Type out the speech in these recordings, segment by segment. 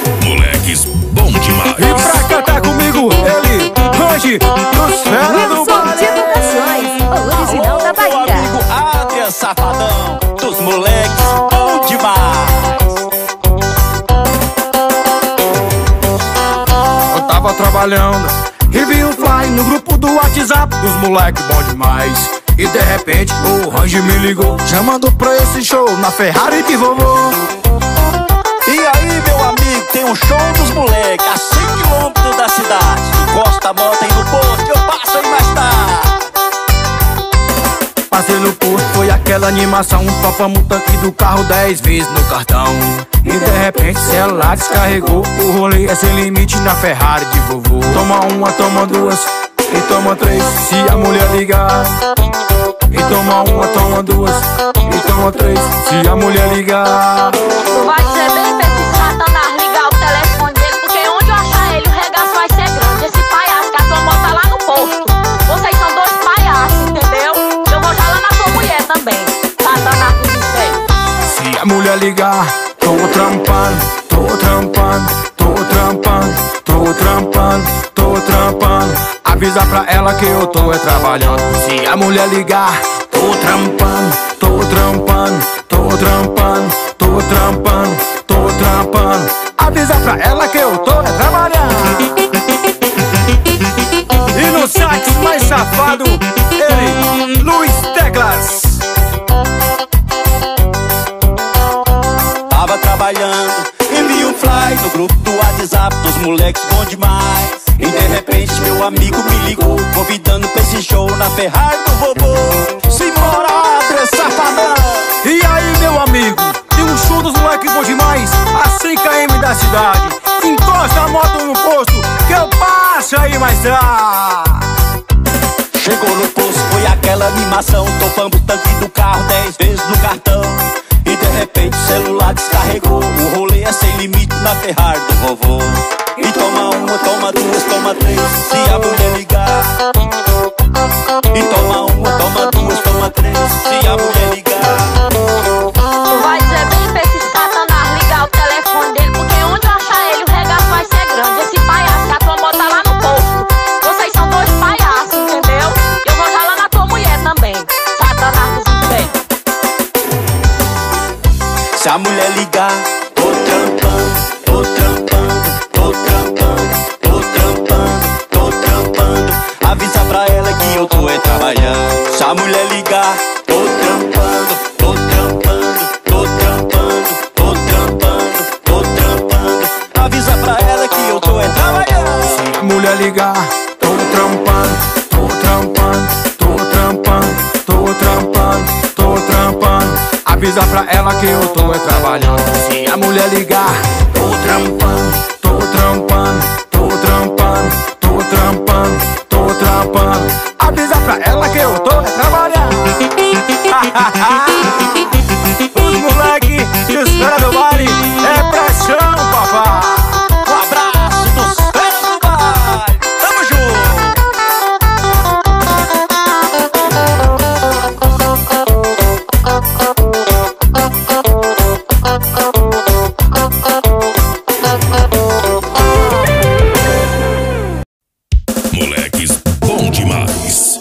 Moleques bom demais. E pra cantar comigo, ele, Range, dos fera do Wilson Divulgações, o original da Bahia. Meu amigo Adrian Safadão, dos moleques bom demais. Eu tava trabalhando e vi um fly no grupo do WhatsApp dos moleque bom demais. E de repente o Range me ligou, chamando pra esse show na Ferrari de vovô. E aí, meu amigo, tem um show dos moleques a 100 km da cidade. Encosta a moto aí no posto, eu passo aí mais tarde. Passei no posto, foi aquela animação. Topamos o tanque do carro 10 vezes no cartão. E de repente o celular descarregou. O rolê é sem limite na Ferrari de vovô. Toma uma, toma duas e toma três, se a mulher ligar. E toma uma, toma duas e toma três, se a mulher ligar. Tu vai ser bem feito esse Satanás ligar o telefone dele, porque onde eu achar ele o regaço vai ser grande. Esse palhaço que a tua moto tá lá no posto. Vocês são dois palhaços, entendeu? Eu vou já lá na tua mulher também, Satanás do inferno. Se a mulher ligar, tô trampando, tô trampando, tô trampando, tô trampando, tô trampando. Avisa pra ela que eu tô trabalhando. Se a mulher ligar, tô trampando, tô trampando, tô trampando, tô trampando, tô trampando. Avisa pra ela que eu tô trabalhando. E no sax mais safado, ele, Luiz Teclas. Tava trabalhando e vi um fly no grupo do WhatsApp dos moleques bom demais. E de repente meu amigo me ligou, convidando pra esse show na Ferrari do vovô. Simbora, Adrian Safadão. E aí, meu amigo, tem um show dos moleques bom demais a 100 km da cidade. Encosta a moto no posto que eu passo aí mais tarde. Chegou no posto, foi aquela animação. Topamos o tanque do carro 10 vezes no cartão. E de repente o celular descarregou. O rolê é sem limite na Ferrari do vovô. E toma uma, toma duas, toma três, se a mulher ligar. E toma uma, toma duas, toma três, se a mulher ligar. Tu vai ser bem feito esse Satanás ligar o telefone dele, porque onde eu achar ele o regaço vai ser grande. Esse palhaço que a tua moto tá lá no posto. Vocês são dois palhaços, entendeu? Eu vou já lá na tua mulher também, Satanás dos infernos. Se a mulher ligar, tô trampando, tô trampando, tô trampando, tô trampando, tô trampando. Avisa pra ela que eu tô trabalhando. Se a mulher ligar, tô trampando, tô trampando, tô trampando, tô trampando, tô trampando. Avisa pra ela que eu tô trabalhando. Se a mulher ligar, tô trampando, tô trampando, tô trampando, tô trampando, tô trampando. Avisa pra ela que eu tô trabalhando. Se a mulher ligar, tô trampando, tô trampando, tô trampando, tô trampando, tô trampando. Avisa pra ela que eu tô trabalhando. Os moleque e os fera do baile é pressão, papai. Um abraço dos feras do baile. Tamo junto. Moleques bom demais.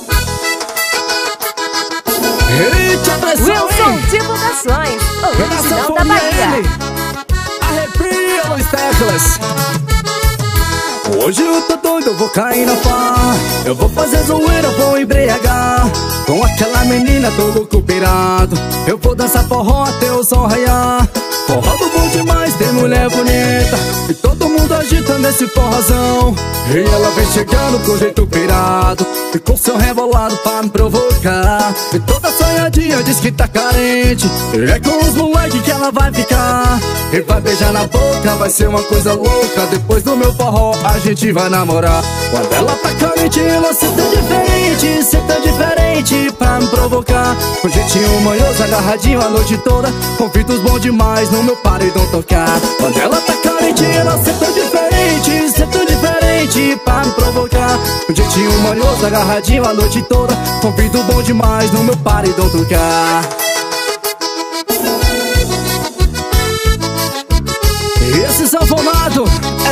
Eita, pressão, Wilson hein? Divulgações, o original da Foi Bahia. ele. Arrepia, Luiz Teclas. Hoje eu tô doido, eu vou cair na pá. Eu vou fazer zoeira, vou embriagar. Com aquela menina, tô louco pirado. Eu vou dançar forró até o sol raiar. Forró do bom demais, tem mulher bonita e todo mundo agitando esse forrozão. E ela vem chegando com jeito pirado e com seu rebolado pra me provocar. E toda sonhadinha diz que tá carente. E é com os moleques que ela vai ficar. E vai beijar na boca, vai ser uma coisa louca. Depois do meu forró a gente vai namorar. Quando ela tá carente, ela senta diferente pra me provocar. Com jeitinho manhoso, agarradinho a noite toda. Convidos bons demais no meu paredão tocar. Quando ela tá carente, ela senta diferente pra me provocar. Com jeitinho manhoso, agarradinho a noite toda. Convido bom demais no meu paredão tocar. Esse sanfonado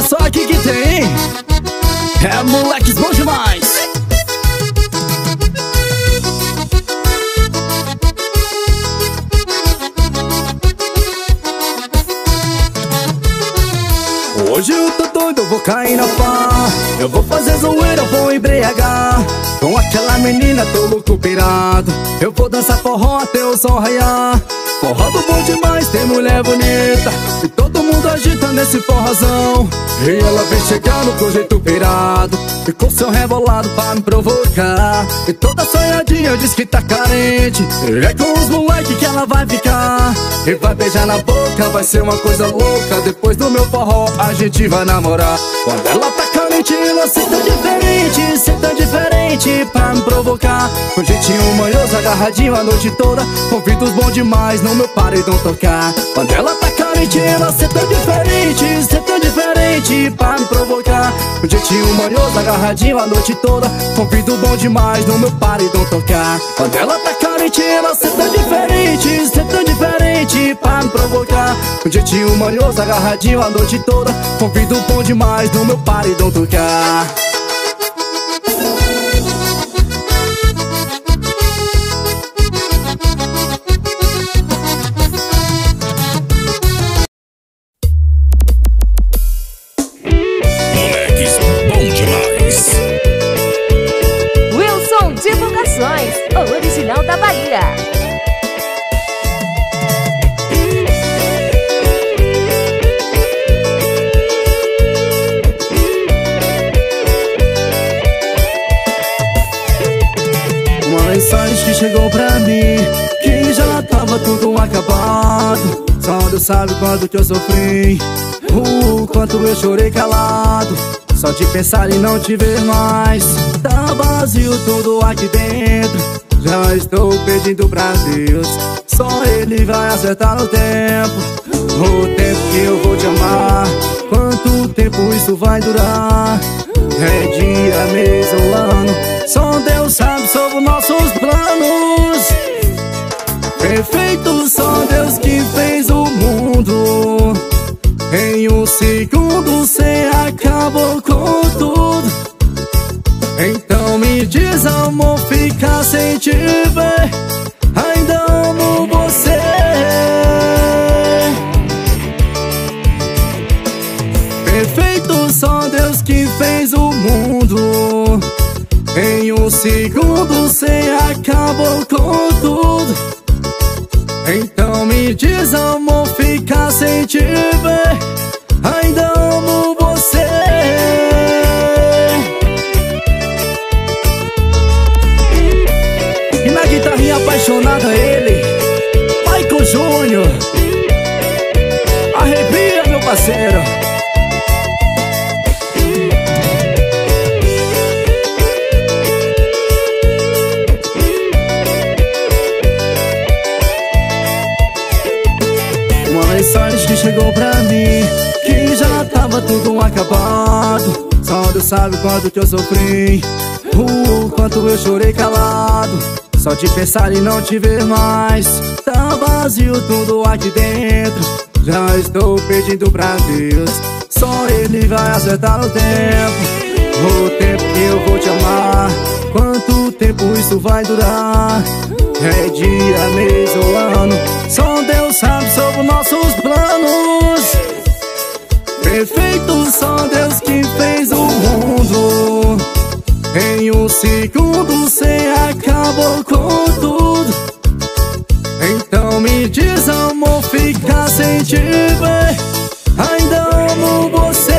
só aqui que tem. É moleques bom demais. Hoje eu tô doido, eu vou cair na pá. Eu vou fazer zoeira, eu vou embriagar. Com aquela menina, tô louco pirado. Eu vou dançar forró até o sol raiar. Forró do bom demais, tem mulher bonita e todo mundo agita nesse forrozão. E ela vem chegando com jeito pirado e com seu rebolado pra me provocar. E toda sonhadinha diz que tá carente. E é com os moleque que ela vai ficar. E vai beijar na boca, vai ser uma coisa louca. Depois do meu forró a gente vai namorar. Quando ela tá carente, ela senta diferente pra me provocar. Com jeitinho manhoso, agarradinho a noite toda. Convido os bons demais no meu paredão tocar. Quando ela tá carente, ela senta diferente pra me provocar. Com jeitinho manhoso, agarradinho a noite toda. Convido os bons demais no meu paredão tocar. Quando ela tá carente, ela senta diferente pra me provocar. Com jeitinho manhoso, agarradinho a noite toda. Convido os bons demais no meu paredão tocar. Divulgações, o original da Bahia. Uma mensagem que chegou pra mim, que já tava tudo acabado. Só Deus sabe quanto que eu sofri, quanto eu chorei calado. Só de pensar em não te ver mais, tá vazio tudo aqui dentro. Já estou pedindo pra Deus, só Ele vai acertar o tempo. O tempo que eu vou te amar, quanto tempo isso vai durar? É dia, mês ou ano, só Deus sabe sobre nossos planos. Perfeito, só Deus que fez o mundo. Em um segundo cê acabou com tudo. Então me diz, amor, fica sem te ver. Ainda amo você. Perfeito, só Deus que fez o mundo. Em um segundo cê acabou com tudo. Então me diz, amor, fica sem te ver. Ainda amo você. E na guitarrinha apaixonada ele, Michael Júnior. Arrepia, meu parceiro. Mensagem que chegou pra mim, que já tava tudo acabado. Só Deus sabe quanto que eu sofri, quanto eu chorei calado. Só de pensar em não te ver mais, tá vazio tudo aqui dentro. Já estou pedindo pra Deus, só Ele vai acertar o tempo. O tempo que eu vou te amar, quanto tempo isso vai durar? É dia, mês ou ano, só Deus sabe sobre nossos planos. Perfeito, só Deus que fez o mundo. Em um segundo cê acabou com tudo. Então me diz, amor, fica sem te ver. Ainda amo você.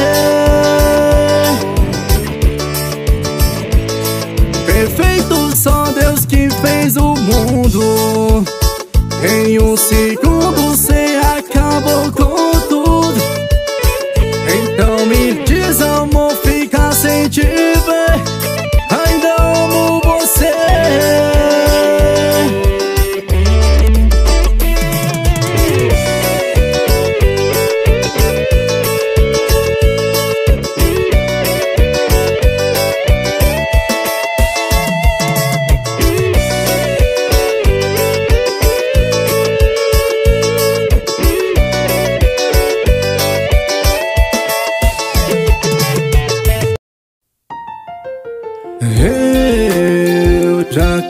Perfeito, só Deus que fez o mundo. Em um segundo cê acabou com tudo. Então me diz, amor, fica sem te ver. Ainda amo você.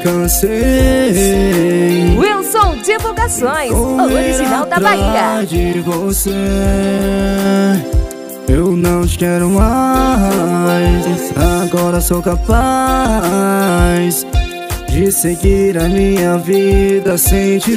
cansei. Wilson Divulgações, o original da Bahia. De você, eu não te quero mais. Agora sou capaz de seguir a minha vida sem te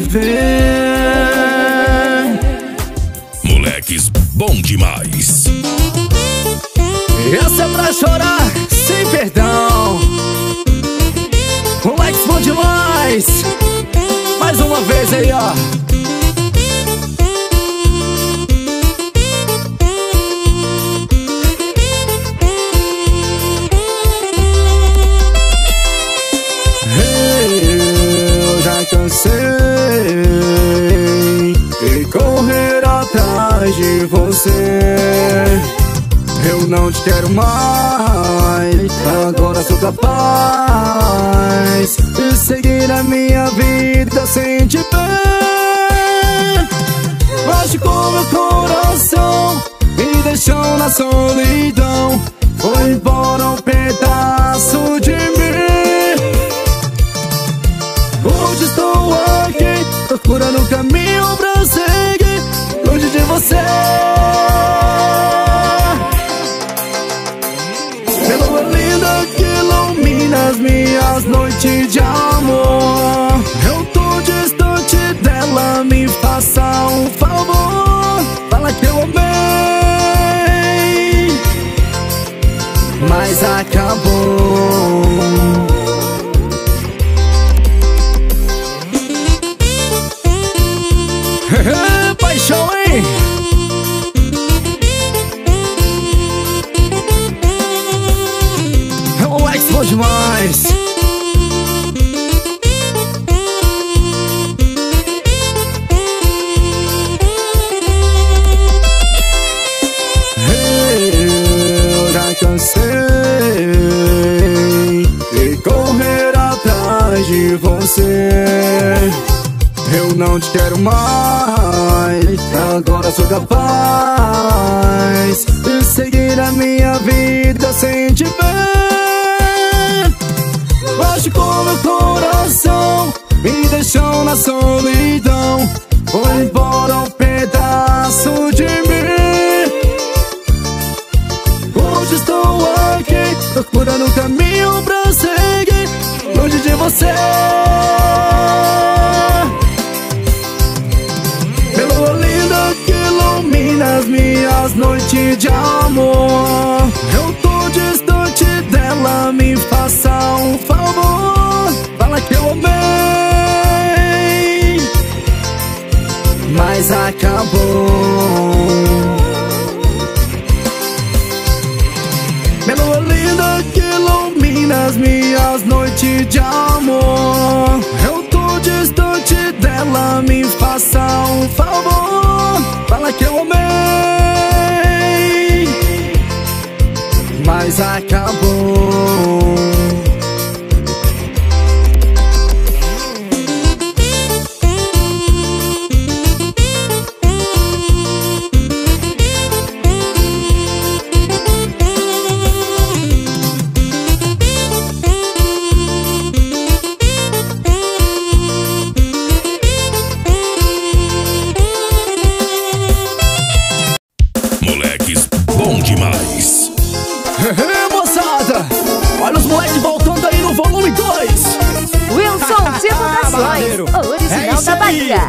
ver. Moleques bom demais. Essa é pra chorar sem perdão. Moleques bom demais. Mais uma vez aí, ó. Eu já cansei de correr atrás de você. Eu não te quero mais. Agora sou capaz de seguir a minha vida sem te ver. Machucou meu coração, me deixou na solidão. Foi embora um pedaço de mim. Hoje estou aqui procurando um caminho pra seguir longe de você. Lua linda que ilumina as minhas noites de amor. Eu tô distante dela, me faça um favor. Fala que eu amei, mas acabou. Paixão, hein? Bom demais. Eu já cansei de correr atrás de você. Eu não te quero mais. Agora sou capaz de seguir a minha vida sem te ver. Machucou meu coração, me deixou na solidão. Foi embora um pedaço de mim. Hoje estou aqui procurando um caminho pra seguir longe de você. Lua linda que ilumina as minhas noites de amor. Eu tô distante dela, me faça um favor. Fala que eu amei, mas acabou. Minha lua linda que ilumina as minhas noites de amor. Eu tô distante dela, me faça um favor. Fala que eu amei, mas acabou. Moleques bom demais. Moçada, olha os moleques voltando aí no volume 2. Wilson Divulgações, o original da Bahia.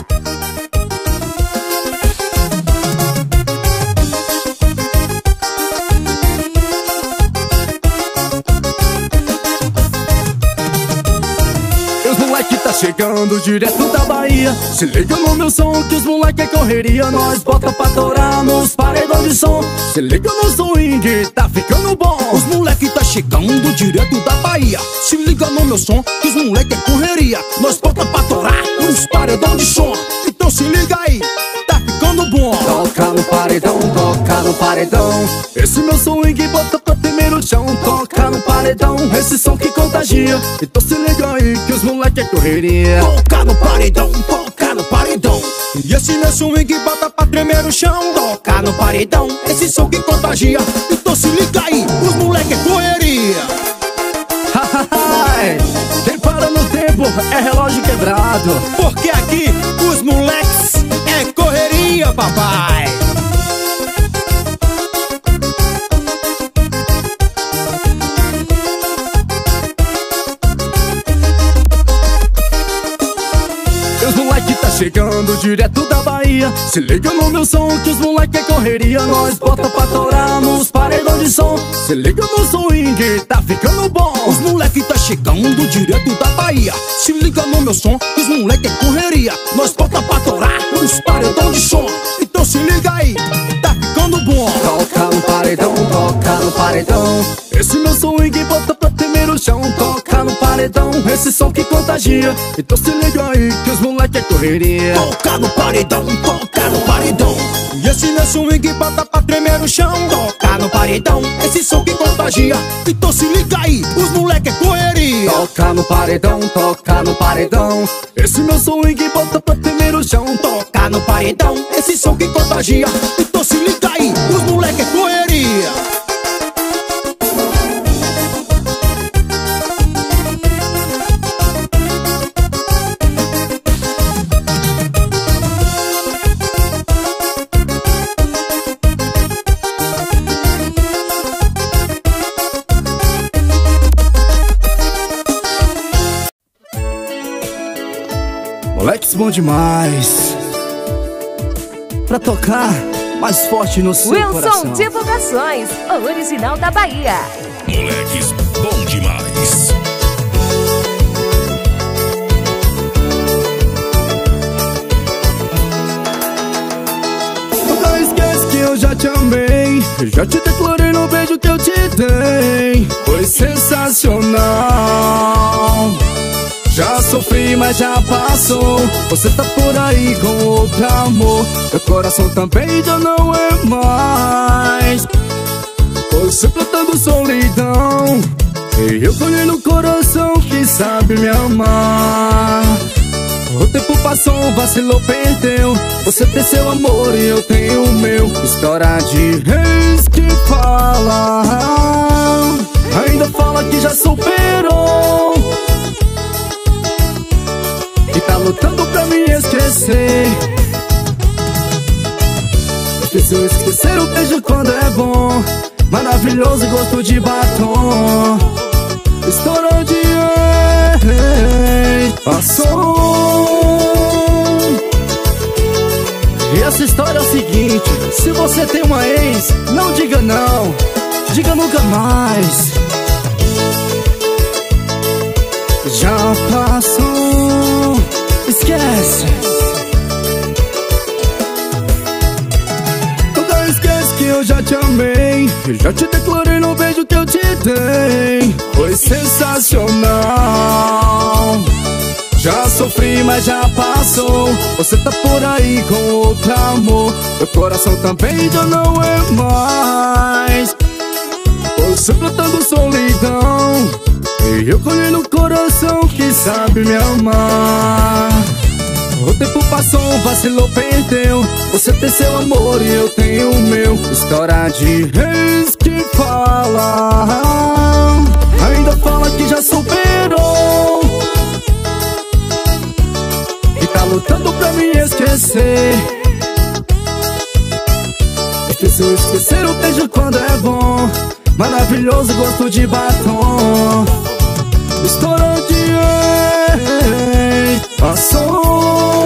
Os moleque tá chegando direto da Bahia. Se liga no meu som que os moleque é correria. Nós bota pra torar nos paredão de som. Se liga no swing, tá ficando bom. Os moleque tá chegando direto da Bahia. Se liga no meu som que os moleque é correria. Nós bota pra torar nos paredão de som. Então se liga aí, tá ficando bom. Toca no paredão, toca no paredão. Esse meu swing bota pra tremer no chão. Toca no paredão, esse som que contagia. Então se liga aí que os moleque é correria. Toca no paredão, toca no paredão. E esse meu swing bota pra tremer o chão. Toca no paredão, esse som que contagia. Então se liga aí, os moleque é correria. Quem para tempo é relógio quebrado, porque aqui os moleques é correria, papai. Os moleque tá chegando direto da Bahia. Se liga no meu som que os moleque é correria. Nós bota pra torar nos paredão de som. Se liga no swing, tá ficando bom. Os moleque tá chegando direto da Bahia. Se liga no meu som que os moleque é correria. Nós bota pra torar nos paredão de som. Então se liga aí, tá ficando bom. Toca no paredão, toca no paredão. Esse meu swing bota pra tremer o chão. Toca no paredão, esse som que contagia. Então se liga aí que os moleque é correria. Toca no paredão, toca no paredão. E esse meu swing bota pra tremer o chão. Toca no paredão, esse som que contagia. Então se liga aí, os moleque é correria. Toca no paredão, toca no paredão. Esse meu swing bota pra tremer o chão. Toca no paredão, esse som que contagia. Então se liga aí, os moleque é correria. Moleques bom demais pra tocar mais forte no seu coração. Wilson Divulgações, o original da Bahia. Moleques bom demais. Nunca esquece que eu já te amei. Eu já te declarei no beijo que eu te dei. Foi sensacional. Já sofri, mas já passou. Você tá por aí com outro amor. Meu coração também já não é mais. Você plantando solidão e eu colhendo no coração que sabe me amar. O tempo passou, vacilou, perdeu. Você tem seu amor e eu tenho o meu. História de reis que fala, ainda fala que já superou e tá lutando pra me esquecer. Difícil esquecer o beijo quando é bom. Maravilhoso gosto de batom. Estourou de ex, passou. E essa história é o seguinte: se você tem uma ex, não diga não, diga nunca mais. Já passou, esquece. Nunca esquece que eu já te amei. Eu já te declarei no beijo que eu te dei. Foi sensacional. Já sofri, mas já passou. Você tá por aí com outro amor. Meu coração também já não é mais. Você plantando solidão e eu colhendo no coração que sabe me amar. O tempo passou, vacilou, perdeu. Você tem seu amor e eu tenho o meu. História de reis que fala, ainda fala que já superou e tá lutando pra me esquecer. Difícil esquecer o beijo quando é bom. Maravilhoso gosto de batom. Estourou de ex, passou.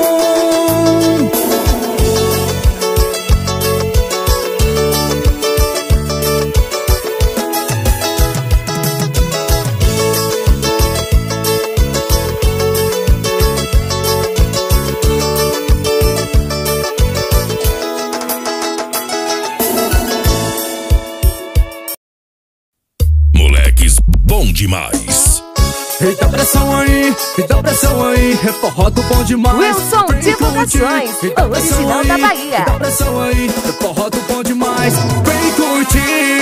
Moleques bom demais. Eita pressão aí, é forró do bom demais. Wilson Divulgações, o original da Bahia. Eita pressão aí, é forró do bom demais. Vem curtir.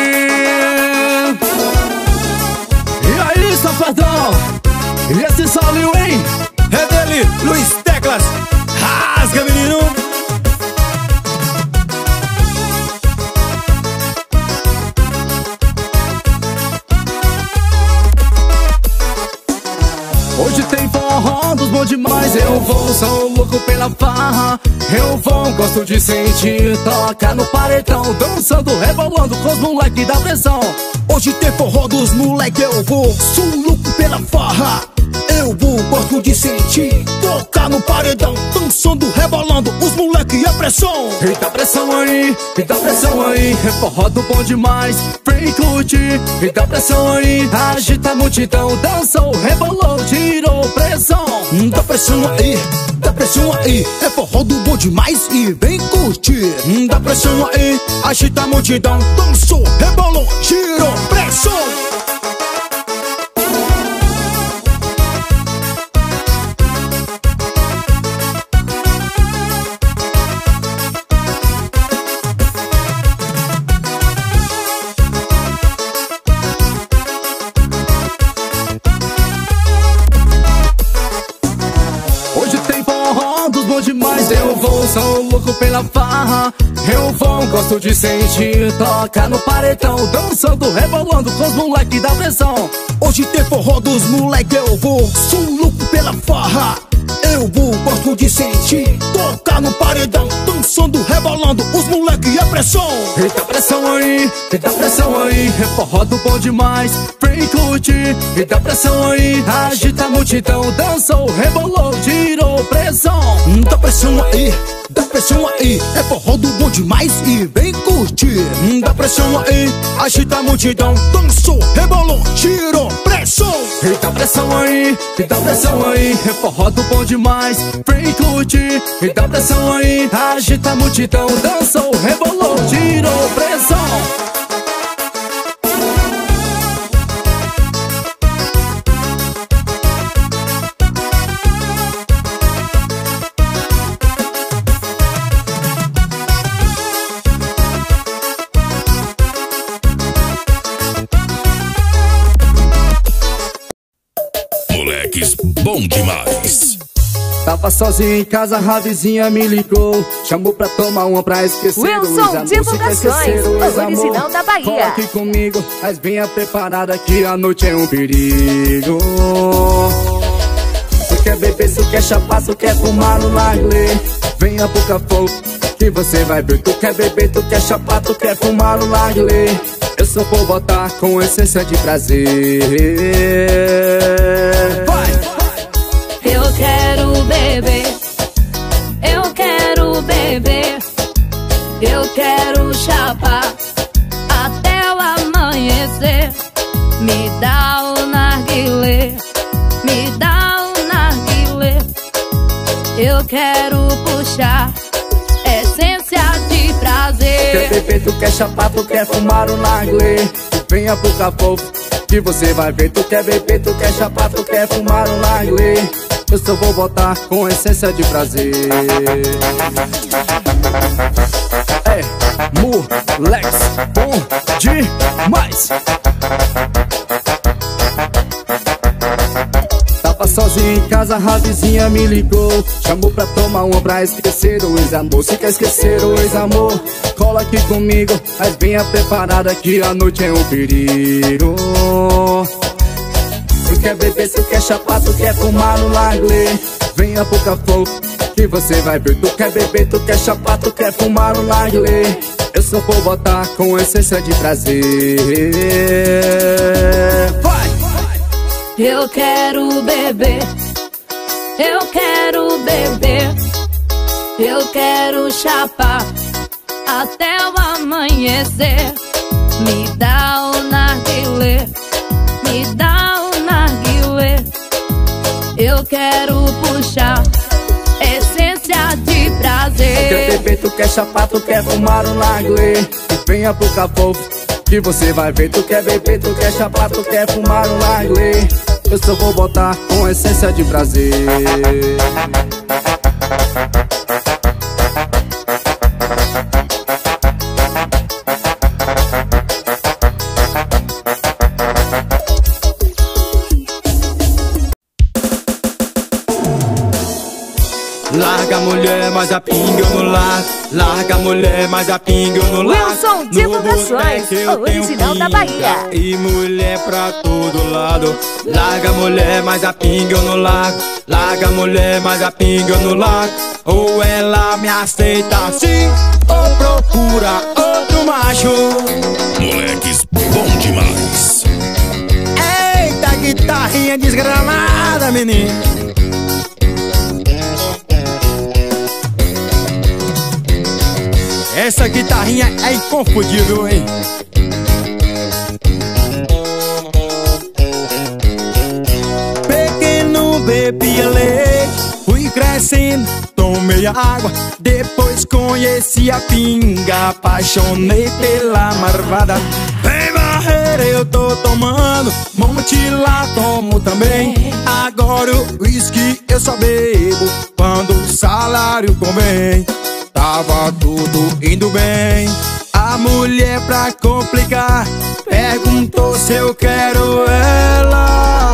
E aí, safadão? E esse solinho, hein? É dele, Luiz Teclas. Rasga, menino. Hoje tem forró demais. Eu vou, sou louco pela farra. Eu vou, gosto de sentir. Toca no paredão, dançando, rebolando com os moleque da pressão. Hoje tem forró dos moleque, eu vou, sou louco pela farra. Eu vou, gosto de sentir. Tocar no paredão, dançando, rebolando, os moleque e a pressão. E dá pressão aí, e dá pressão aí. É forró do bom demais, vem curtir. E dá pressão aí, agita a multidão. Dançou, rebolou, tirou pressão. Dá pressão aí, dá pressão aí. É forró do bom demais e vem curtir. Dá pressão aí, agita a multidão. Dançou, rebolou, tirou pressão. Demais, eu vou, sou louco pela farra. Eu vou, gosto de sentir. Toca no paredão, dançando, rebolando com os moleque da pressão. Hoje tem forró dos moleque, eu vou, sou louco pela farra. Eu vou, gosto de sentir. Tocar no paredão, dançando, rebolando, os moleque e a pressão. E dá pressão aí, e dá pressão aí. É forró do bom demais, vem curtir. E dá pressão aí, agita a multidão. Dançou, rebolou, tirou pressão. Dá pressão aí, dá pressão aí. É forró do bom demais e vem curtir. Dá pressão aí, agita a multidão. Dançou, rebolou, tirou pressão. E dá pressão aí, e dá pressão aí. É forró do bom demais, vem curtir. E dá pressão aí, agita a multidão. Dançou, rebolou, tirou pressão. Moleques bom demais. Tava sozinho em casa, a vizinha me ligou. Chamou pra tomar uma pra esquecer. Wilson Divulgações, o original da Bahia. Cola aqui comigo, mas venha preparada que a noite é um perigo. Tu quer beber, tu quer chapar, tu quer fumar no narguilé. Venha pro café que você vai ver. Tu quer beber, tu quer chapar, tu quer fumar no narguilé. Eu só vou botar com essência de prazer. Vai! Eu quero beber, eu quero beber, eu quero chapar até o amanhecer. Me dá o narguilé, me dá o narguilé. Eu quero puxar essência de prazer. Quer beber, tu quer chapar, tu quer fumar o narguilé. Venha pro cafofo que você vai ver. Tu quer beber, tu quer chapar, tu quer fumar o narguilé. Eu só vou botar com essência de prazer. É, moleques bom demais. Tava sozinho em casa, a vizinha me ligou. Chamou pra tomar uma pra esquecer o ex-amor. Se quer esquecer o ex-amor, cola aqui comigo, mas venha preparada que a noite é um perigo. Tu quer beber, tu quer chapar, tu quer fumar no narguilé. Venha pro café que você vai ver. Tu quer beber, tu quer chapar, tu quer fumar no narguilé. Eu só vou botar com essência de prazer. Vai! Eu quero beber, eu quero beber, eu quero chapar até o amanhecer. Me dá o narguilé, me dá o narguilé. Eu quero puxar essência de prazer. Tu quer beber, tu quer chapar, tu quer fumar no narguilé. Venha pro cafofo que você vai ver. Tu quer beber, tu quer chapar, tu quer fumar no narguilé. Eu só vou botar com essência de prazer. Larga a mulher, mas a pinga eu não largo. Larga a mulher, mas a pinga eu não largo. Wilson Divulgações, o original da Bahia. E mulher pra todo lado. Larga a mulher, mas a pinga eu não largo. Larga a mulher, mas a pinga eu não largo. Ou ela me aceita assim, ou procura outro macho. Moleques bom demais. Eita, guitarrinha desgramada, menino. Essa guitarrinha é inconfundível, hein? Pequeno bebia leite, fui crescendo, tomei água, depois conheci a pinga, apaixonei pela marvada. Vem barreira, eu tô tomando, monte lá tomo também. Agora o whisky eu só bebo quando o salário convém. Tava tudo indo bem, a mulher pra complicar perguntou se eu quero ela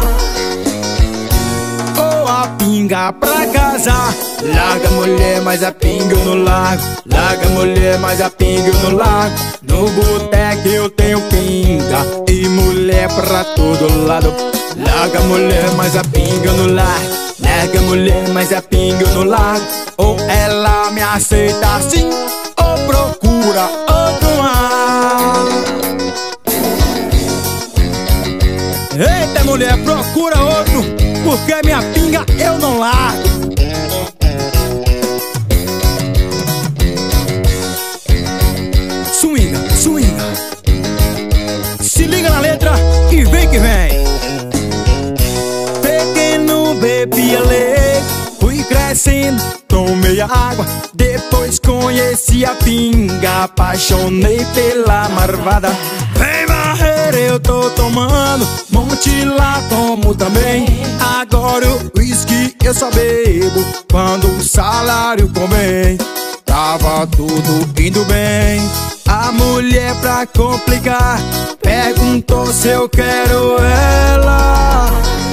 ou a pinga pra casar. Larga a mulher, mas a pinga eu não largo. Larga a mulher, mas a pinga eu não largo. No boteco eu tenho pinga e mulher pra todo lado. Larga a mulher, mas a pinga eu não largo. Larga a mulher, mas a pinga eu não largo. Ou ela me aceita assim, ou procura outro mar. Eita mulher, procura outro, porque minha pinga eu não largo. Swinga, swinga. Se liga na letra e vem que vem. Pequeno bebia leite, fui crescendo, tomei água, depois conheci a pinga, apaixonei pela marvada. Vem barreira, eu tô tomando, monte lá tomo também. Agora o whisky eu só bebo quando o salário convém. Tava tudo indo bem, a mulher pra complicar perguntou se eu quero ela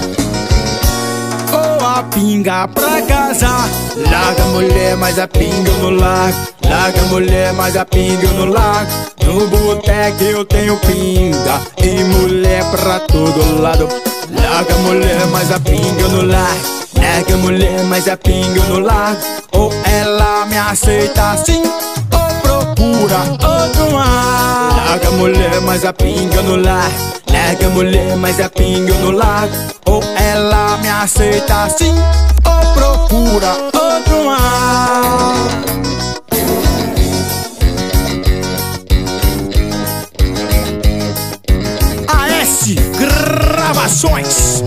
ou a pinga pra casar. Larga a mulher, mas a pinga eu não largo. Larga a mulher, mas a pinga eu não largo. No boteco eu tenho pinga e mulher pra todo lado. Larga a mulher, mas a pinga eu não largo. Larga a mulher, mas a pinga eu não largo. Ou ela me aceita assim, ou procura outro mar. Larga a mulher, mas a pinga eu não largo. Larga a mulher, mas a pinga eu não largo. Ou ela me aceita assim, ou procura outro mar. AS Gravações.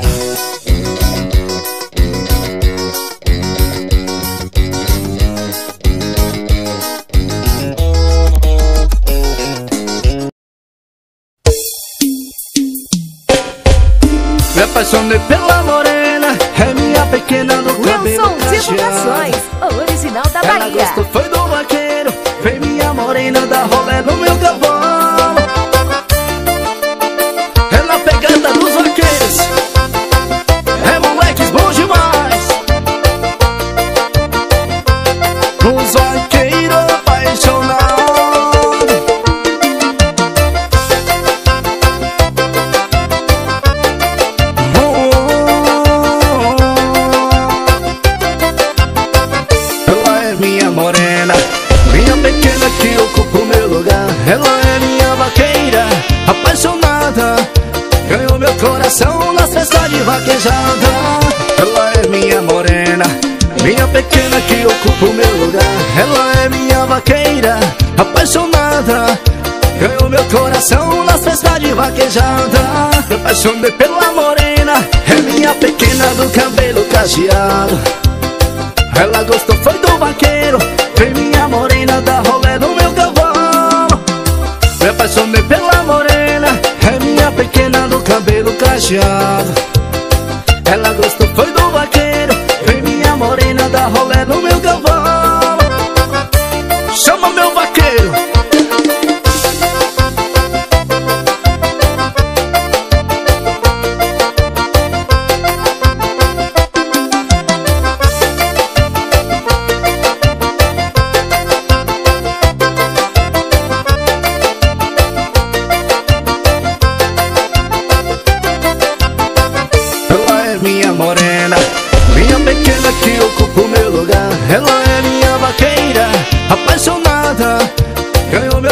Me apaixonei pela morena, é minha pequena do cabelo Wilson Divulgações, o original da Ela Bahia. gostou foi do vaqueiro, vem minha morena da rolé no meu cavalo. É na pegada dos vaqueiros, é moleques bons demais. Os vaqueiros apaixonados. Ela é minha vaqueira, apaixonada, ganhou meu coração nas festas de vaquejada. Ela é minha morena, minha pequena que ocupa o meu lugar. Ela é minha vaqueira, apaixonada, ganhou meu coração nas festas de vaquejada. Me apaixonei pela morena, é minha pequena do cabelo cacheado. Ela gostou foi do vaqueiro, vem minha morena da rolé no meu cavalo. Me apaixonei pela morena, é minha pequena do cabelo cacheado. Ela gostou foi do vaqueiro, vem minha morena da rolé no meu cavalo. Chama meu vaqueiro.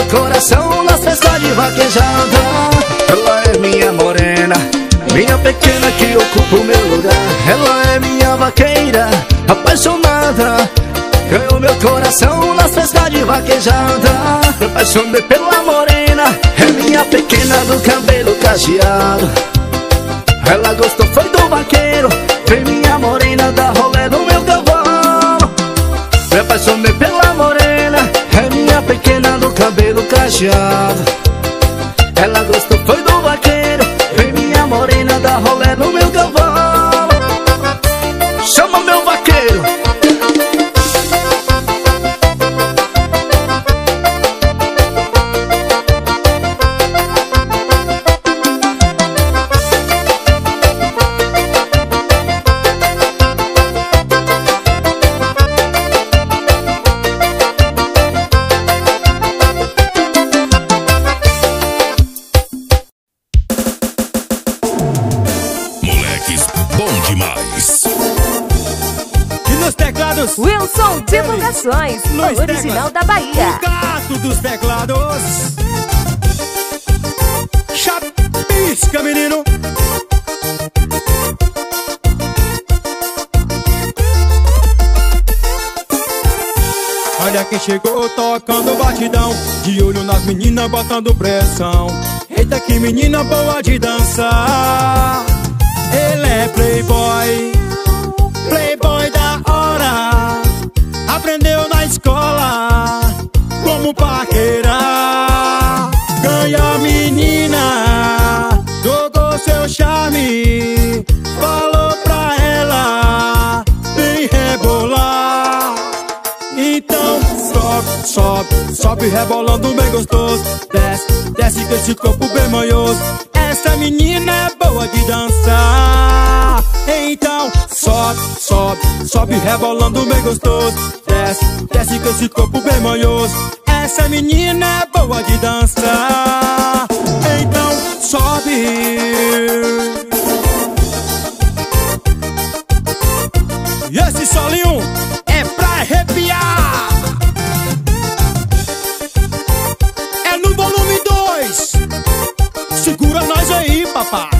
coração nas festas de vaquejada. Ela é minha morena, minha pequena que ocupa o meu lugar. Ela é minha vaqueira, apaixonada, ganhou meu coração nas festas de vaquejada. Me apaixonei pela morena, é minha pequena do cabelo cacheado. Ela gostou, foi do vaqueiro, foi minha morena, da rolê no meu cavalo. Me apaixonei pela morena, é minha pequena do cabelo cacheado. Ela gostou, foi do vaqueiro, foi minha morena, da rolê no meu cavalo. Chama meu vaqueiro. Wilson Divulgações, o original da Bahia. O gato dos teclados. Chapisca, menino. Olha quem chegou tocando batidão, de olho nas meninas botando pressão. Eita que menina boa de dançar. Ele é playboy, playboy da hora. Aprendeu na escola como paquerar. Ganha a menina, jogou seu charme, falou pra ela vem rebolar. Então sobe, sobe, sobe rebolando bem gostoso. Desce, desce com esse corpo bem manhoso. Essa menina é boa de dançar. Então sobe, sobe, sobe rebolando bem gostoso. Desce, desce com esse corpo bem manhoso. Essa menina é boa de dançar. Então sobe. E esse solinho é pra arrepiar. É no volume 2. Segura nós aí, papai.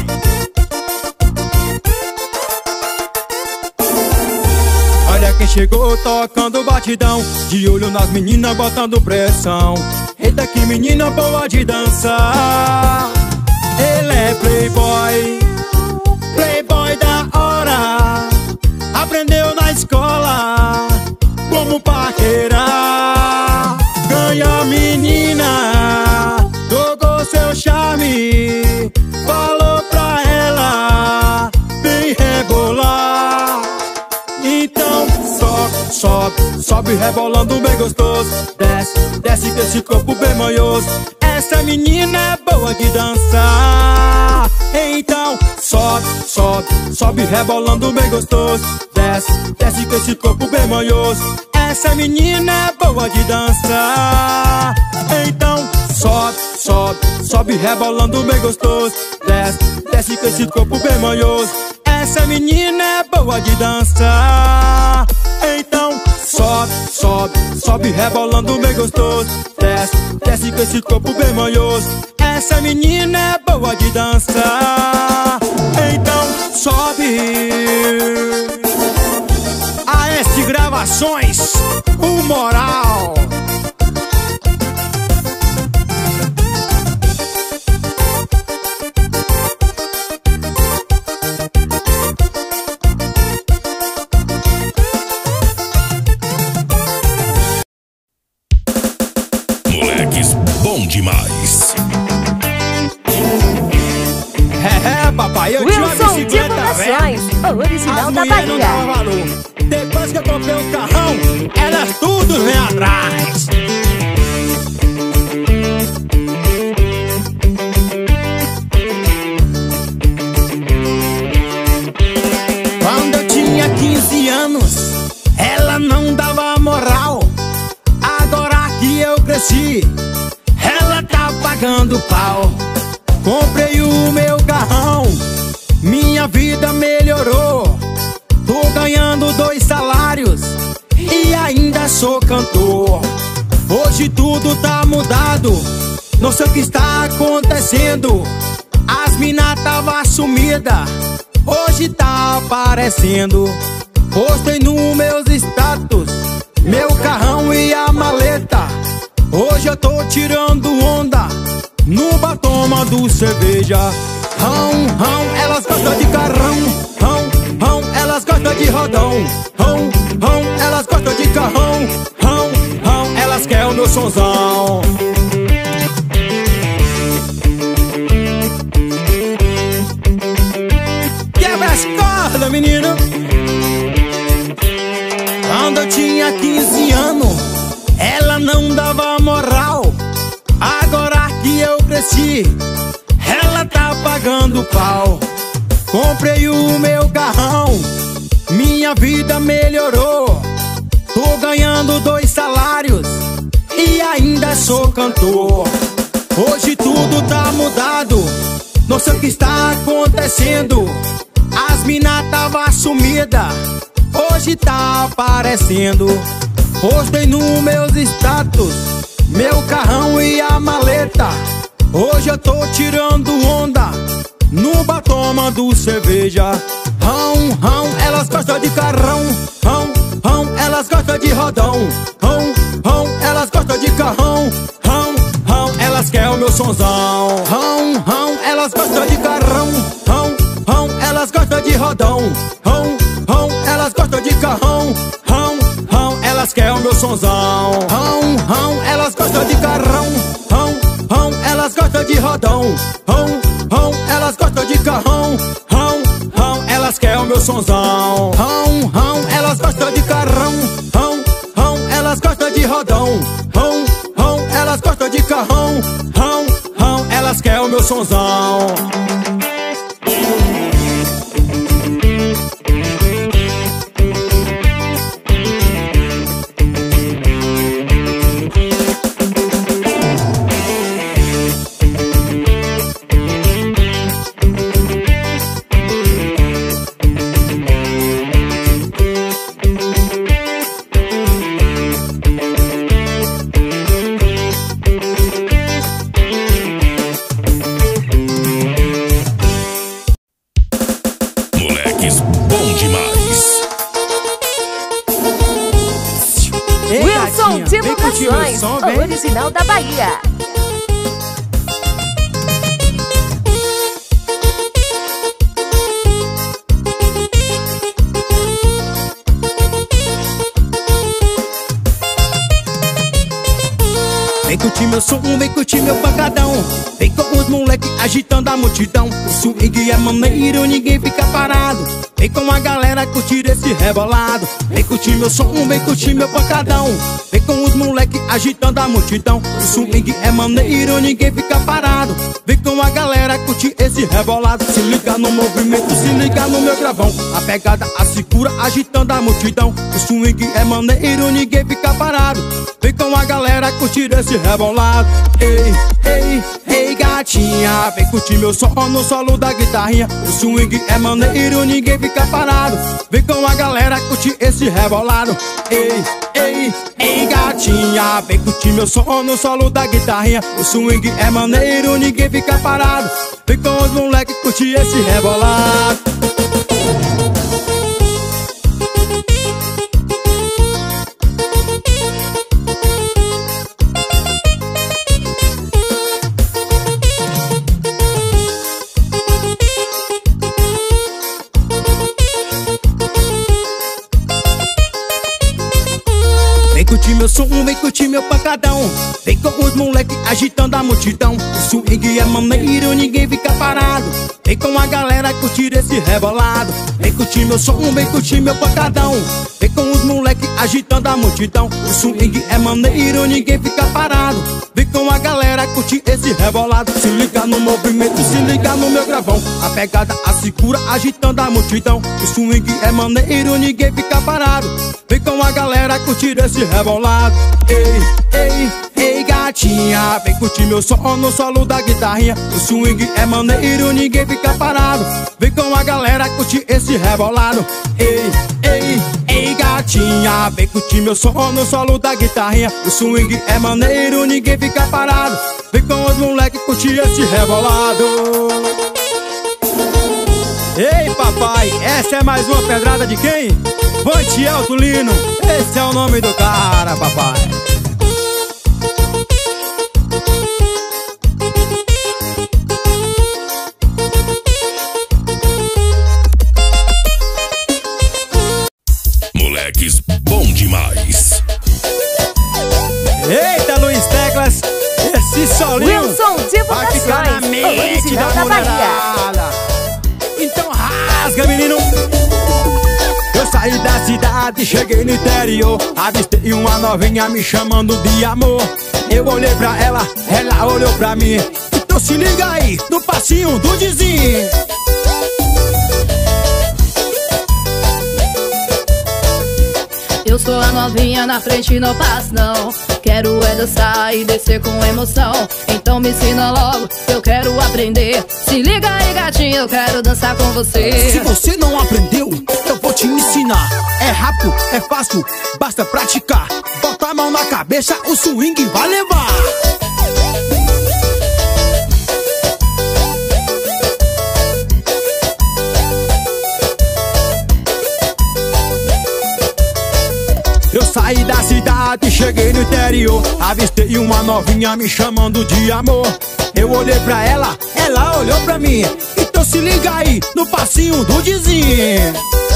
Olha quem chegou tocando batidão, de olho nas meninas botando pressão. Eita que menina boa de dançar. Ele é playboy, playboy da hora. Aprendeu na escola como paquerar. Ganha a menina, jogou seu charme, falou pra ela vem rebolar. Então sobe, sobe, sobe rebolando bem gostoso. Desce, desce com esse corpo bem manhoso. Essa menina é boa de dançar. Então sobe, sobe, sobe rebolando bem gostoso. Desce, desce com esse corpo bem manhoso. Essa menina é boa de dançar. Então sobe, sobe, sobe rebolando bem gostoso. Desce, desce com esse corpo bem manhoso. Essa menina é boa de dançar. Então sobe, sobe, sobe rebolando bem gostoso. Desce, desce com esse corpo bem manhoso. Essa menina é boa de dançar. Então sobe. AS Gravações, o moral. Moleques bom demais. É, papai, eu tinha uma Wilson bicicleta velha. Divulgações, o original As da mulheres não davam Bahia. valor. Depois que eu comprei o carrão, elas tudo vem atrás. Quando eu tinha 15 anos, ela não dava moral. Agora que eu cresci, ela tá pagando pau. Comprei o meu carrão, minha vida melhorou. Tô ganhando 2 salários e ainda sou cantor. Hoje Hoje tudo tá mudado, não sei o que está acontecendo. As mina tava sumida, hoje tá aparecendo. Postei no meus status meu carrão e a maleta. Hoje eu tô tirando onda no batoma do cerveja. Rão, rão, elas gostam de carrão. Rão, rão, elas gostam de rodão. Rão, rão, elas gostam de carrão. Rão, rão, elas querem o meu sonzão. Quebra as cordas, menino. Quando eu tinha 15 anos, ela não dava moral. Agora que eu cresci, ela tá pagando pau. Comprei o meu carrão, minha vida melhorou. Tô ganhando 2 salários e ainda sou cantor. Hoje tudo tá mudado, não sei o que está acontecendo. As mina tava sumida, hoje tá aparecendo. Postei no meus status meu carrão e a maleta. Hoje eu tô tirando onda no batoma do cerveja. Rão, rão, elas gostam de carrão. Rão, rão, elas gostam de rodão. Rão, rão, elas gostam de carrão. Rão, rão, elas querem o meu sonzão. Rão, rão, elas gostam de carrão. Rão, rão, elas gostam de rodão. Rão, rão, elas gostam de carrão. Rão, rão, elas querem o meu sonzão. Rão, rão, elas gostam de carrão. Rão, rão, elas gostam de rodão. Rão, rão, elas gostam de carrão. Rão, rão, elas querem o meu sonzão. Rão, rão, elas gostam de carrão. Rão, rão, elas gostam de rodão. Rão, rão, elas gostam de carrão. Rão, rão, elas querem o meu sonzão. Wilson Divulgações, o original da Bahia. Vem curtir meu som, vem curtir meu pancadão. Vem com os moleque agitando a multidão. O swing é maneiro, ninguém fica parado. Vem com a galera curtir esse rebolado. Vem curtir meu som, vem curtir meu pancadão. Vem com os moleque agitando a multidão. O swing é maneiro, ninguém fica parado. Vem com a galera curtir esse rebolado. Se liga no movimento, se liga no meu gravão. A pegada, a segura, agitando a multidão. O swing é maneiro, ninguém fica parado. Vem com a galera curtir esse rebolado. Ei, ei, ei gatinha, vem curtir meu som no solo da guitarrinha. O swing é maneiro, ninguém fica parado. Vem com a galera curtir esse rebolado. Ei, ei, ei gatinha, vem curtir meu som no solo da guitarrinha. O swing é maneiro, ninguém fica parado. Vem com os moleque curtir esse rebolado. Vem curtir meu som, vem curtir meu pancadão. Vem com os moleque agitando a multidão. O swing é maneiro, ninguém fica parado. Vem com a galera curtir esse rebolado. Vem curtir meu som, vem curtir meu pancadão. Vem com os moleque agitando a multidão. O swing é maneiro, ninguém fica parado. Vem com a galera curtir esse rebolado. Se liga no movimento, se liga no meu gravão. A pegada, a segura, agitando a multidão. O swing é maneiro, ninguém fica parado. Vem com a galera curtir esse rebolado. Ei, ei, ei gatinha, vem curtir meu som no solo da guitarrinha. O swing é maneiro, ninguém fica parado. Vem com a galera curtir esse rebolado. Ei, ei, ei Ei gatinha, vem curtir meu som no solo da guitarrinha. O swing é maneiro, ninguém fica parado. Vem com os moleques curtir esse rebolado. Ei papai, essa é mais uma pedrada de quem? Vantiel Tulino, esse é o nome do cara, papai. Moleques bom demais. Eita, Luiz Teclas, esse solinho Wilson vai ficar na Divulgações, mente original da da Bahia. mulherada. Então rasga, menino. Eu saí da cidade, cheguei no interior. Avistei uma novinha me chamando de amor. Eu olhei pra ela, ela olhou pra mim. Então se liga aí, no passinho do vizinho. Eu sou a novinha na frente, não passo não. Quero é dançar e descer com emoção. Então me ensina logo, eu quero aprender. Se liga aí gatinho, eu quero dançar com você. Se você não aprendeu, eu vou te ensinar. É rápido, é fácil, basta praticar. Bota a mão na cabeça, o swing vai levar. Eu saí da cidade, cheguei no interior. Avistei uma novinha me chamando de amor. Eu olhei pra ela, ela olhou pra mim. Então se liga aí, no passinho do vizinho.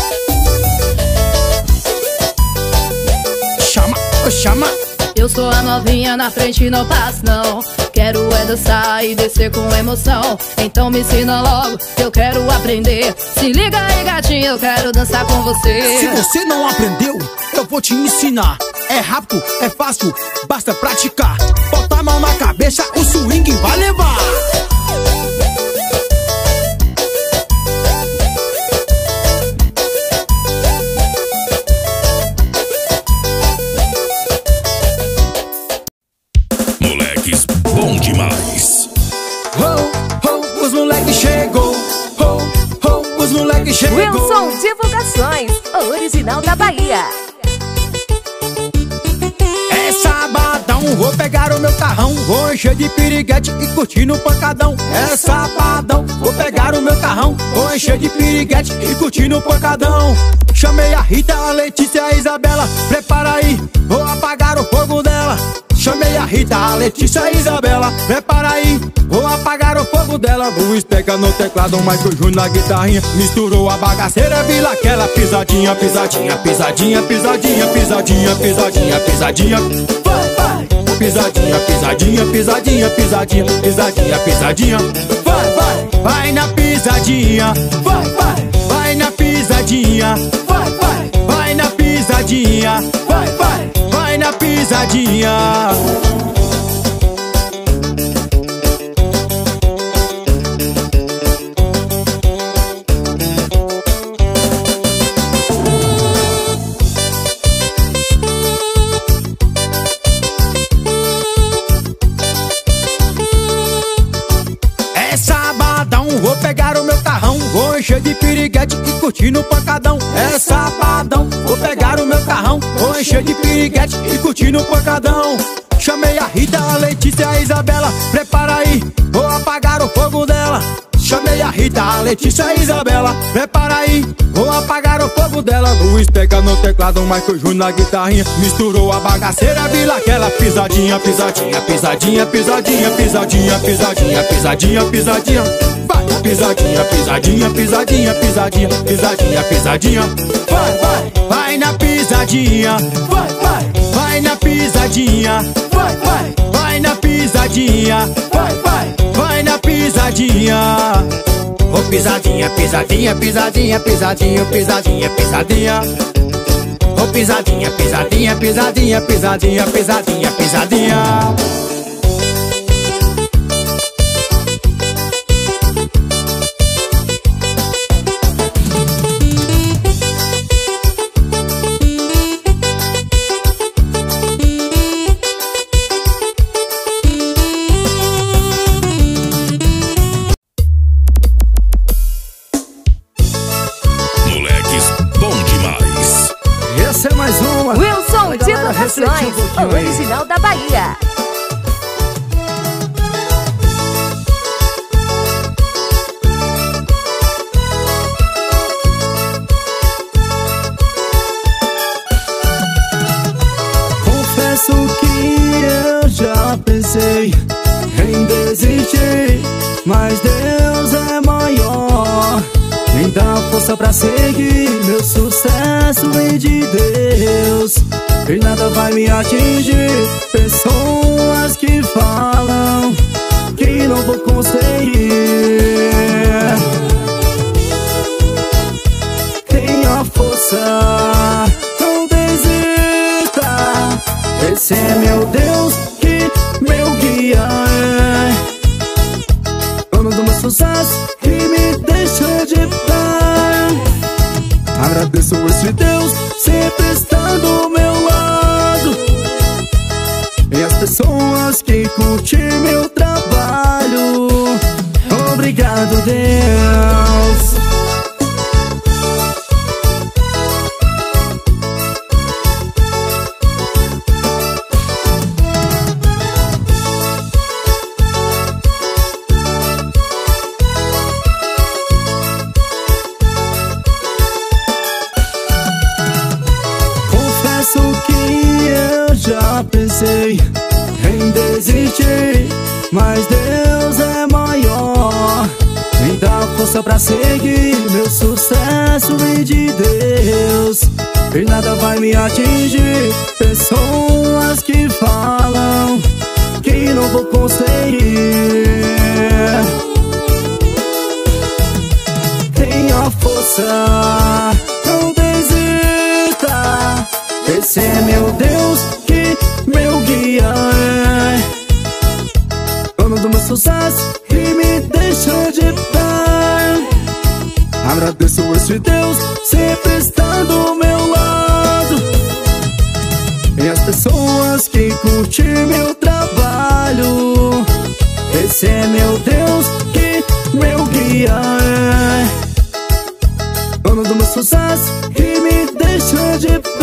Chama, chama. Eu sou a novinha na frente, não passo não. Quero é dançar e descer com emoção. Então me ensina logo, eu quero aprender. Se liga aí gatinho, eu quero dançar com você. Se você não aprendeu, eu vou te ensinar. É rápido, é fácil, basta praticar. Bota a mão na cabeça, o swing vai levar. Moleques bom demais. Os moleques chegou. Os moleques chegou. Wilson Divulgações, original da Bahia. É sabadão, vou pegar o meu carrão. Vou encher de piriguete e curtir no pancadão. É sabadão, vou pegar o meu carrão. Vou encher de piriguete e curtir no pancadão. Chamei a Rita, a Letícia e a Isabela. Prepara aí, vou apagar o fogo dela. Chamei a Rita, a Letícia e a Isabela. Prepara aí, vou apagar o fogo dela. Luiz pega no teclado, Michael Júnior na guitarrinha. Misturou a bagaceira, vila aquela pisadinha, pisadinha, pisadinha, pisadinha, pisadinha, pisadinha, pisadinha. Vai, vai! Pisadinha, pisadinha, pisadinha, pisadinha, pisadinha, pisadinha. Vai, vai! Vai na pisadinha. Vai, vai! Vai na pisadinha. Vai, vai! Vai na pisadinha. Vai, vai! Vai na pisadinha. É sabadão, vou pegar o meu carrão. Vou encher de piriguete e curtir no pancadão. É sabadão, vou pegar o meu carrão. Vou encher de piriguete e curtir no pancadão. Chamei a Rita, a Letícia e a Isabela. Prepara aí, vou apagar o fogo dela. Chamei a Rita, a Letícia e a Isabela. Prepara aí, vou apagar o fogo dela. Luiz pega no teclado, Michael Júnior na guitarrinha. Misturou a bagaceira, vila aquela pisadinha, pisadinha, pisadinha, pisadinha, pisadinha, pisadinha, pisadinha, pisadinha. Vai, pisadinha, pisadinha, pisadinha, pisadinha, pisadinha, pisadinha. Vai, vai, vai na pisadinha. Vai, vai, vai na pisadinha. Vai, vai, vai na pisadinha. Vai, vai, vai na pisadinha. Ô pisadinha, pisadinha, pisadinha, pisadinha, pisadinha, pisadinha. Ô pisadinha, pisadinha, pisadinha, pisadinha, pisadinha, pisadinha. mas Deus é maior. Me dá força pra seguir, meu sucesso vem de Deus. E nada vai me atingir. Pessoas que falam que não vou conseguir. Tenha força, não desista. Esse é meu Deus que meu guia é. Dono do meu sucesso que me deixa de pé. Agradeço esse Deus sempre está do meu lado. E as pessoas que curtem meu trabalho. Obrigado, Deus. Já pensei em desistir, mas Deus é maior. Me dá força pra seguir, meu sucesso vem de Deus. E nada vai me atingir. Pessoas que falam que não vou conseguir. Tenha força, não desista. Esse é meu Deus que meu guia é. Dono do meu sucesso e me deixa de pé. Agradeço esse Deus sempre está do meu lado. E as pessoas que curtem meu trabalho. Esse é meu Deus que meu guia é. Dono do meu sucesso e me deixa de pé.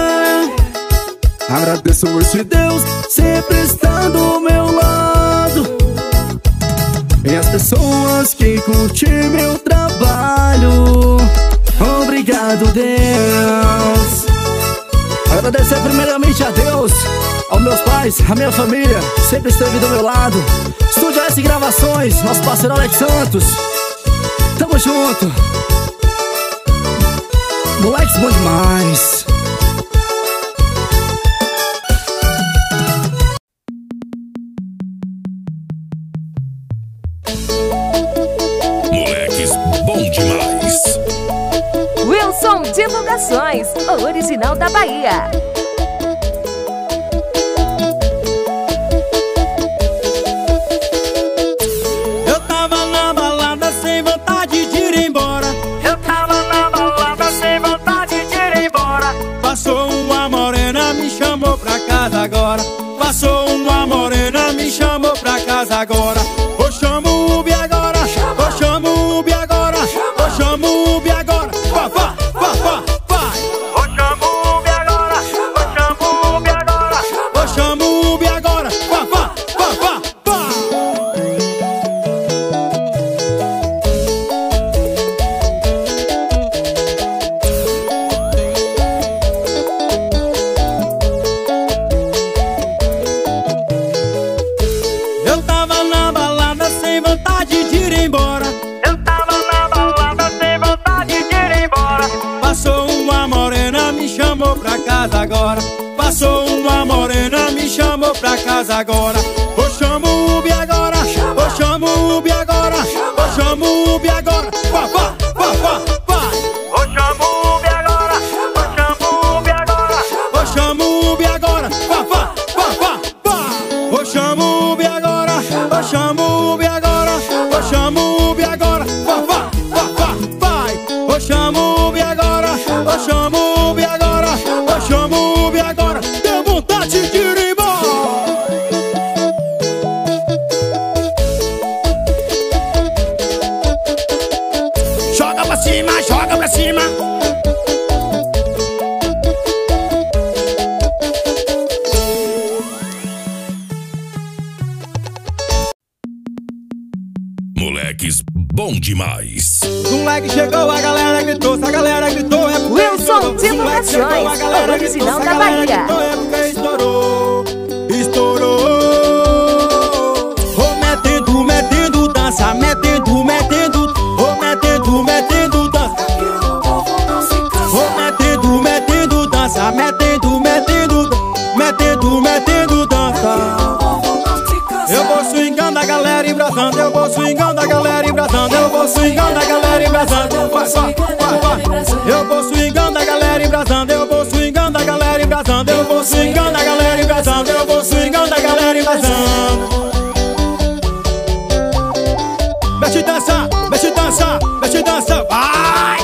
Agradeço esse Deus sempre está do meu lado. E as pessoas que curtem meu trabalho. Obrigado, Deus. Agradecer primeiramente a Deus, aos meus pais, a minha família, sempre esteve do meu lado. Estúdio S Gravações, nosso parceiro Alex Santos. Tamo junto. Moleques bom demais. Moleques bom demais. Wilson Divulgações, o original da Bahia. Eu tava na balada sem vontade de ir embora. Eu tava na balada sem vontade de ir embora. Passou uma morena, me chamou pra casa agora. Passou uma morena, me chamou pra casa agora. Ô chamo o Ubi agora, ô chamo o Ubi agora, ô chamo o Ubi agora. Vá, vá, vá, vá, vai. Ô chamo o Ubi agora, ô chamo o Ubi agora. Ô chamo o Ubi agora, vá, vá, vá, vá, vá. Eu tava na balada sem vontade de ir embora. Eu tava na balada sem vontade de ir embora. Passou uma morena, me chamou pra casa agora. Passou uma morena, me chamou pra casa agora. Ô chamo o Ubi agora, ô chamo o Ubi agora, ô chamo o Ubi agora. Vá, vá, vá, vá, vai. Ô chamo o Ubi agora, ô chamo o Ubi agora. Ô chamo o Ubi agora, vá, vá, vá, vá, vá. Ô chamo o Ubi agora, ô chamo o Ubi agora, ô chamo o Ubi agora. Vá, vá, vá, vá, vai. Ô chamo o Ubi agora, ô chamo o Ubi agora, ô chamo o Ubi agora. Deu vontade de ir embora. Joga pra cima, joga pra cima. Moleques bom demais. O moleque chegou, a galera gritou, se a galera gritou é porque Wilson estourou. Divulgações, Se o moleque chegou, a galera o original gritou, se da a galera Bahia. gritou é porque estourou, estourou. Vou metendo, metendo dança, galera embrasando, eu vou swingando a galera embrasando, eu vou swingando a galera embrasando. Eu vou swingando a galera embrasando, eu vou swingando a galera embrasando, eu vou swingando a galera embrasando, eu vou swingando a galera embrasando. Mexe dança, mexe dança, mexe dança, vai!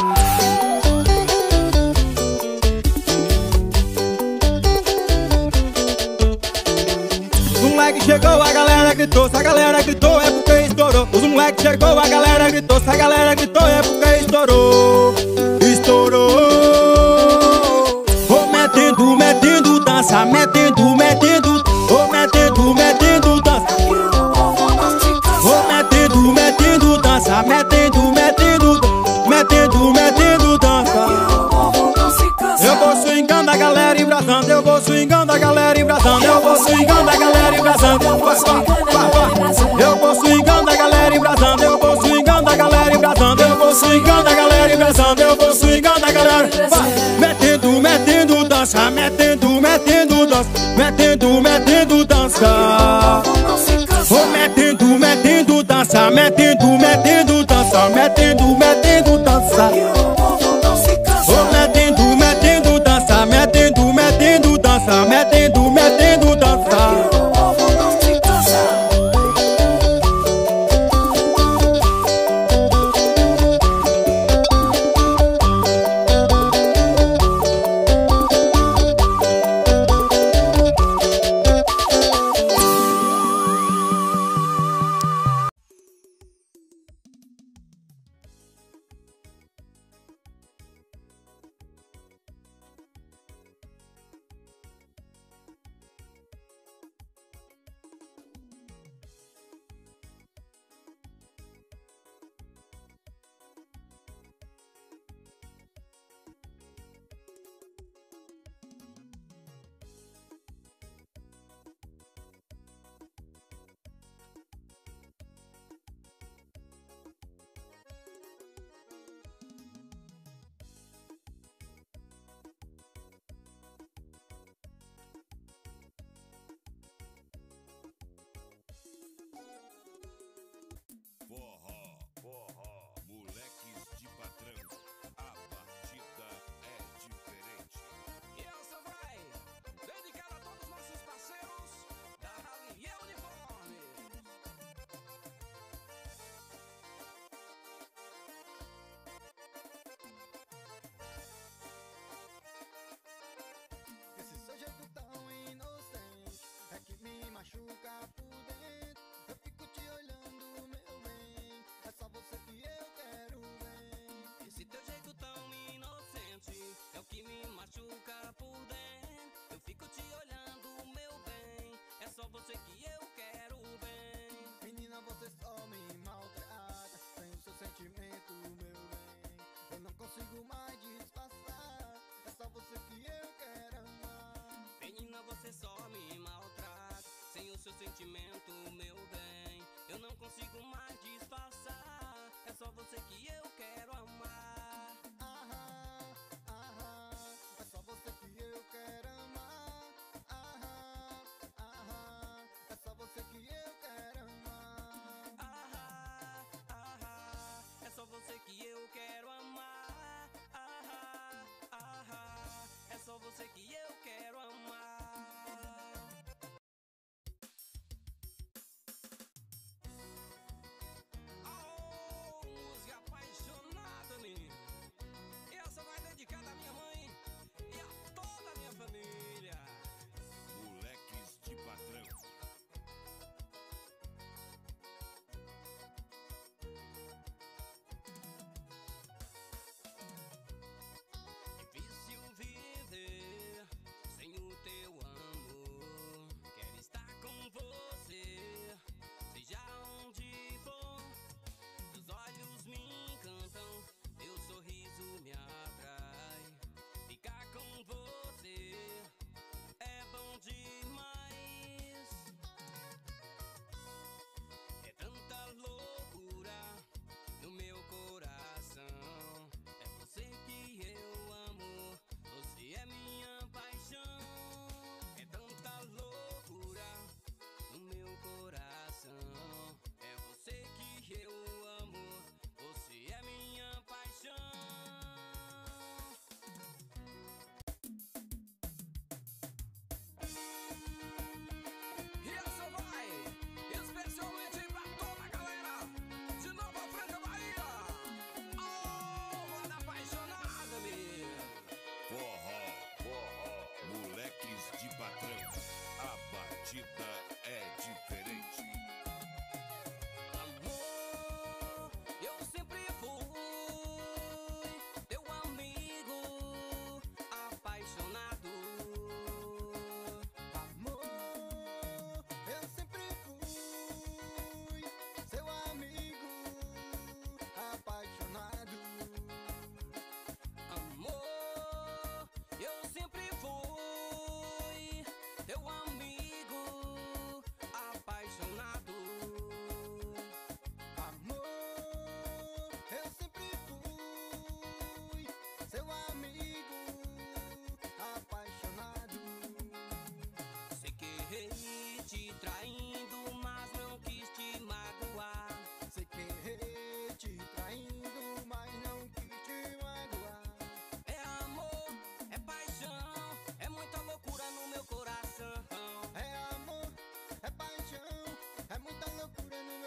Os moleque chegou, a galera gritou, se a galera gritou é porque estourou. Os moleque chegou, a galera gritou, se a galera gritou é porque estourou. Estourou. Vou metendo, metendo dança, metendo, metendo. Vou metendo, metendo dança. Vou metendo, metendo dança, metendo, metendo. Metendo, metendo dança. Eu vou swingando a galera embrasando, eu vou swingando a galera embrasando, eu vou swingando a galera embrasando. Eu vou swingando a galera embrasando, eu vou swingando a galera embrasando, eu vou swingando a galera embrasando, eu vou swingando a galera. Metendo, metendo dança, metendo, metendo dança, metendo, metendo dança. Vou metendo, metendo dança, metendo, metendo dança, metendo, metendo dança. Vou metendo, metendo dança, metendo, metendo dança, metendo, metendo dança.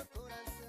meu coração.